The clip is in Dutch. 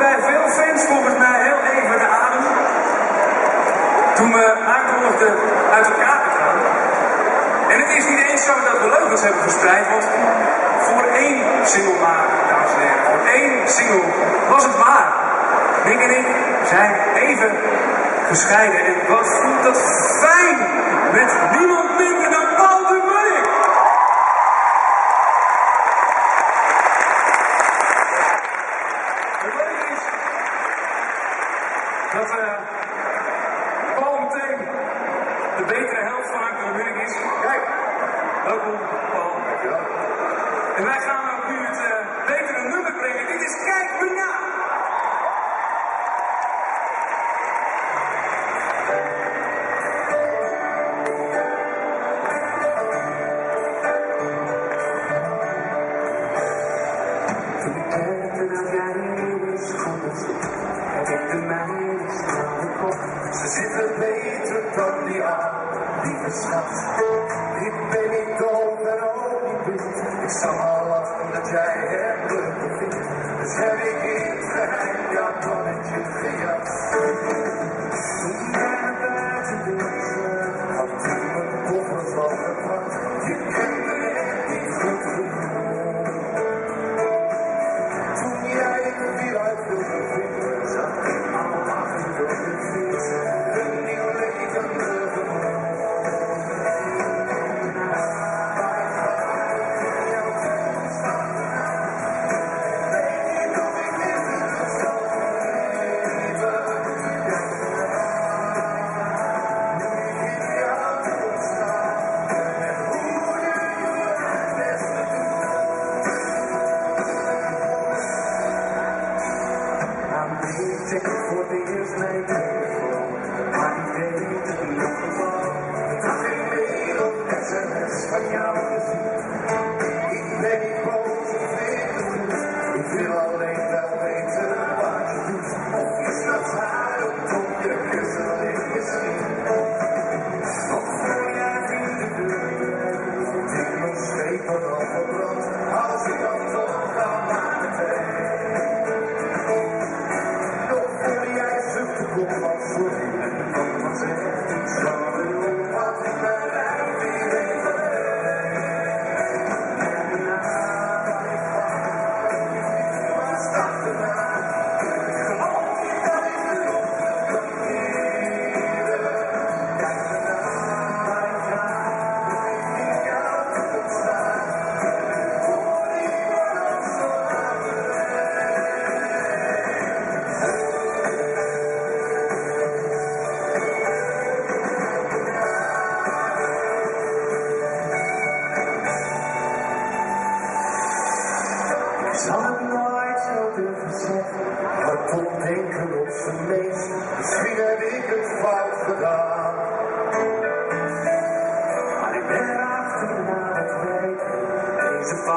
bij veel fans volgens mij heel even de adem toen we aankondigden uit elkaar te gaan. En het is niet eens zo dat we leugens hebben verspreid, want voor één single maar, dames en heren, voor één single was het waar. Nick en ik zijn even gescheiden en wat voelt dat fijn met niemand minder dan Paul de Munnik. Het leuke is dat Paul meteen de betere helft van Anke de Munnik is. Kijk, welkom Paul. Dankjewel. En wij gaan ook nu het betere nummer brengen. Dit is Kijk me na. Ze zitten beter dan die aan, lieve schat. Ik ben niet doof en ook niet blind. Ik zou al lachen dat jij hem leuk vindt. Dus heb ik in het geheim jouw plannetje gejat. Toen jij naar buiten wilde, had ik mijn koffers al gepakt. Je kende het niet goed genoeg. Toen jij de wiel uit wilde vinden, zat ik al achter de fiets. Een nieuw leven tegemoet. Check voor de eerste mijn telefoon, maar ik weet het niet geval. Ik had geen mail of sms van jou gezien. Ik ben niet boos, ik weet het goed. Ik wil alleen wel weten wat je doet. Of is dat haar op je kussen ligt misschien. Of voor jij vrienden deur, vond ik mijn schepen al verbrand. Als ik dan toch dan maar meteen. Kom wat voor je en dan wat zegt iets van doen wat ik bij mij weer weet. Wat staat er maar? Geloof je dat ik erop kan keren? Kijk me naar waar ik ga, waar ik in jouw toekomst sta. Hoor ik wat als zo ik zal het nooit zo durven zeggen, hardop denken op zijn meest. Misschien heb ik het fout gedaan. Maar ik ben erachter na het weten, deze fout